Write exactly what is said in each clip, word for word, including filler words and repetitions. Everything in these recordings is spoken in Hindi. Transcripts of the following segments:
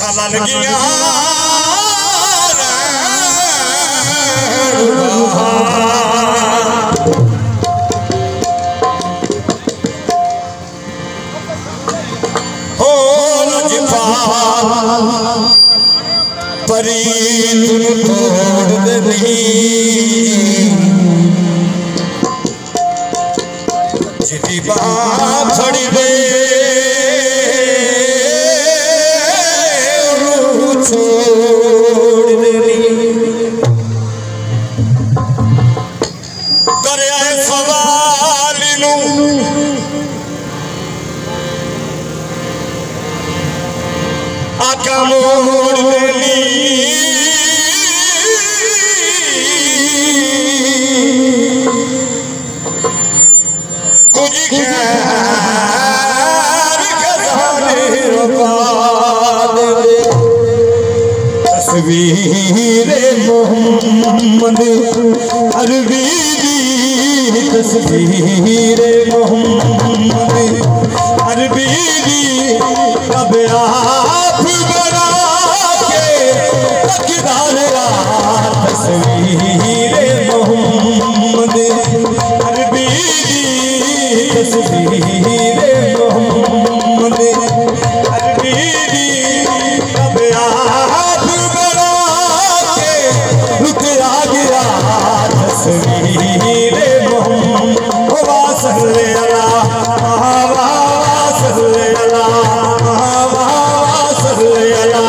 छलन गया हो लजपा परी तोड़ दे जिदी बात फड़ी दे छोड़ दे करे आए सवाल नू आका मोड़ देनी कुछ खैर खजाने रुपा दे तस्वीरे मोहम्मद अरबी दी तस्वीरे मोहम्मद अरबी दी कब आप बना के तकदार तस्वीरे मोहम्मद अरबी दी तस्वीरे मोहम्मद अरबी दी कब आप रुकया गया तस्वीरे मोहम्मद सल्ले अला सल्ले अला सल्ले अला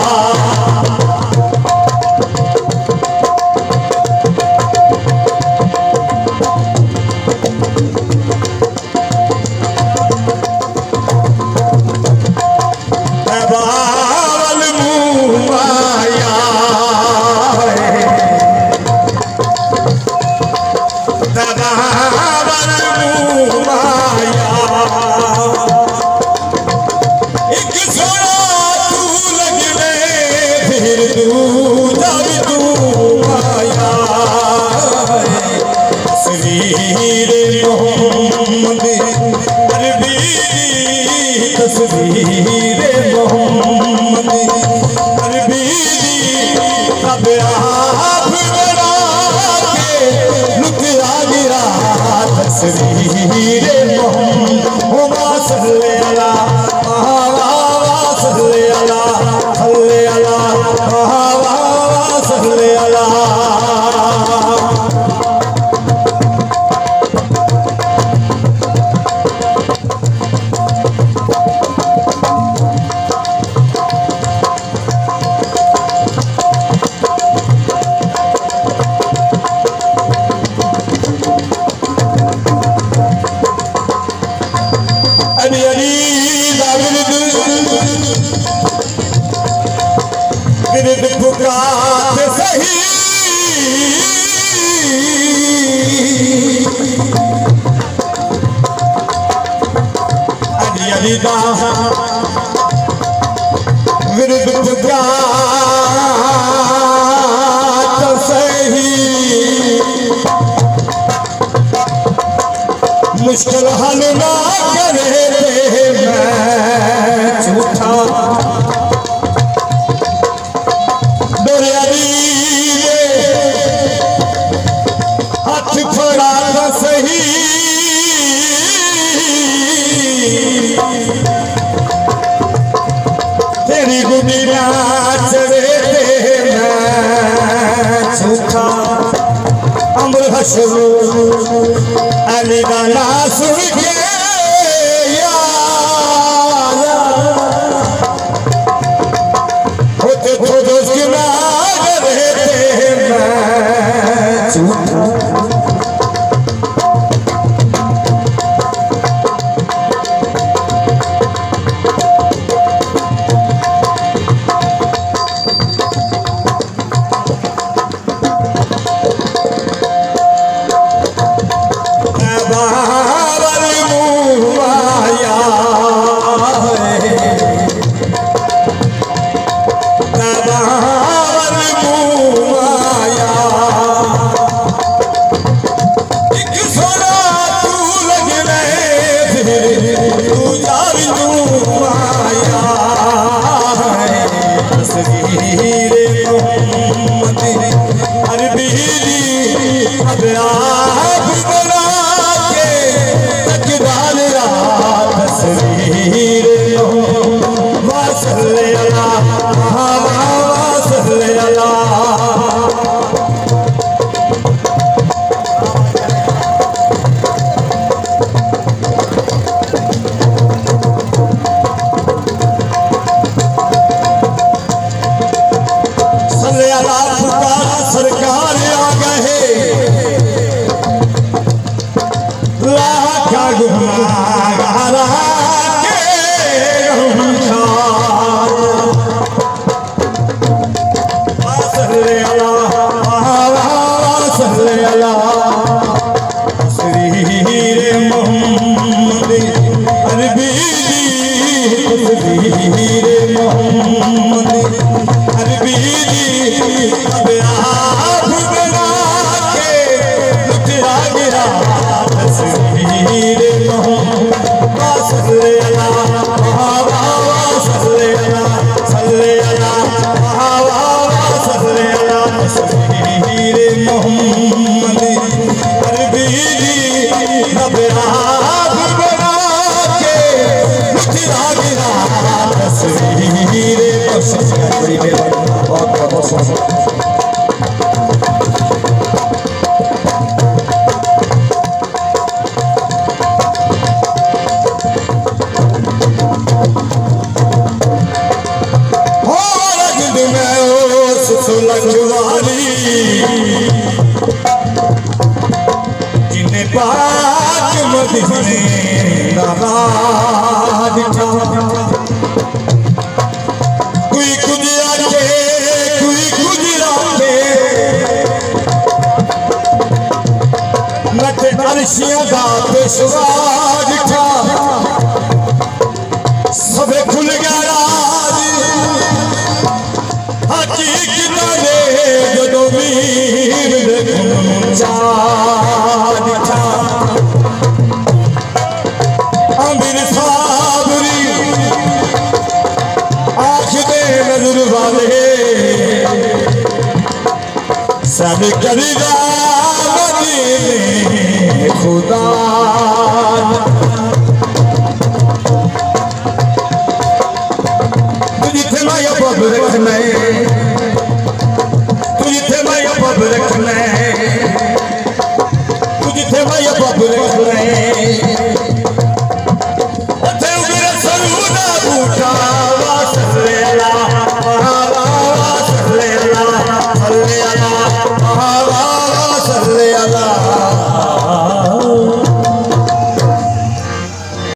तस्वीरे मोहम्मद अरबी दी कब आप बना के लुटिया गिरा तस्वीरे मोहम्मद सल्ले अला सल्ले अला सल्ले अला सल्ले अला पुकार सही अली अली दा विरुद्ध पुकार सही मुश्किल हल ना करे मैं झूठा हाथ फड़ा सही तेरी गुनिया चढ़े मैं झूठा अमर हशरू अली गाना सुन के होते तो दोस्त ना मोहम्मद अरबी जी आप बना के लुटिया गिरा तस्वीर मोहम्मद सल्ले अला सल्ले अला सल्ले अला सल्ले अला तस्वीर मोहम्मद अरबी जी आप बना के लुटिया गिरा तस्वीर बड़ी बहुत बहुत जिन्हें पाक मदीने नाराज था कोई गुजरा के कोई गुजरा के नट अर्शियां दा पेशवाज था सबे खुल गया राज हकीकत ने जो वीर चाँद था अमीर साबरी आँख दे नजर वाले सब करीदा मदीने खुदा तुझे मैं अब रखना तुझे मैं अब रखना